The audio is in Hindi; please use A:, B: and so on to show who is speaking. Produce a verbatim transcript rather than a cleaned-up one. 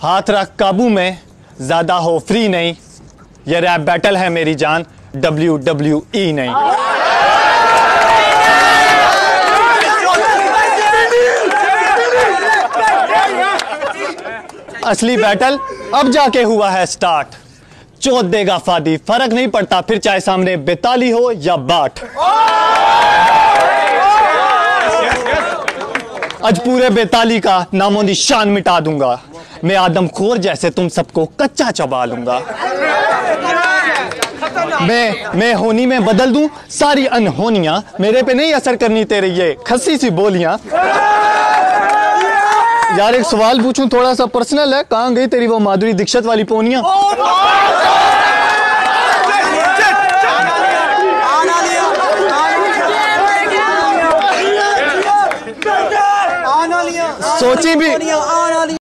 A: हाथ रख काबू में, ज्यादा हो फ्री नहीं। ये रैप बैटल है मेरी जान, डब्ल्यू डब्ल्यू ई नहीं। असली बैटल अब जाके हुआ है स्टार्ट। चोट देगा फादी, फर्क नहीं पड़ता फिर चाहे सामने बेताली हो या बाट। आज पूरे बेताली का नामो निशान मिटा दूंगा। मैं आदमखोर जैसे तुम सबको कच्चा चबा लूंगा। मैं मैं होनी में बदल दूं सारी अनहोनियां। मेरे पे नहीं असर करनी तेरे ये खस्सी सी बोलियां। यार एक सवाल पूछूं, थोड़ा सा पर्सनल है, कहां गई तेरी वो माधुरी दीक्षित वाली पोनियां? सोची भी